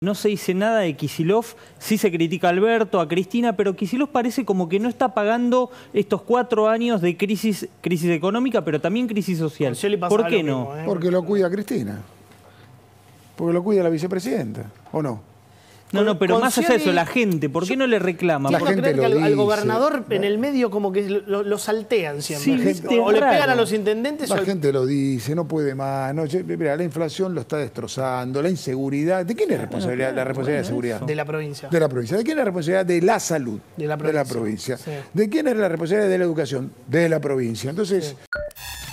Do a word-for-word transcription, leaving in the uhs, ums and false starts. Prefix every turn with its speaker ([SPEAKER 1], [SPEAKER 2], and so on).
[SPEAKER 1] No se dice nada de Kicillof, sí se critica a Alberto, a Cristina, pero Kicillof parece como que no está pagando estos cuatro años de crisis, crisis económica, pero también crisis social. ¿Por qué no?
[SPEAKER 2] Mismo, ¿eh? Porque lo cuida Cristina. Porque lo cuida la vicepresidenta, ¿o no?
[SPEAKER 1] No, no, pero más allá de eso, la gente, ¿por qué no le reclama?
[SPEAKER 2] La gente
[SPEAKER 3] creer
[SPEAKER 2] lo
[SPEAKER 3] que al,
[SPEAKER 2] dice.
[SPEAKER 3] al gobernador en el medio como que lo, lo saltean siempre.
[SPEAKER 1] Sí,
[SPEAKER 3] gente, o le pegan a los intendentes.
[SPEAKER 2] La
[SPEAKER 3] o...
[SPEAKER 2] gente lo dice, no puede más. No, mira, la inflación lo está destrozando, la inseguridad. ¿De quién es responsabilidad, la responsabilidad de seguridad?
[SPEAKER 3] De la provincia.
[SPEAKER 2] De la provincia. ¿De quién es la responsabilidad de la salud?
[SPEAKER 3] De la provincia.
[SPEAKER 2] De, la provincia.
[SPEAKER 3] Sí.
[SPEAKER 2] ¿De quién es la responsabilidad de la educación? De la provincia. Entonces... Sí.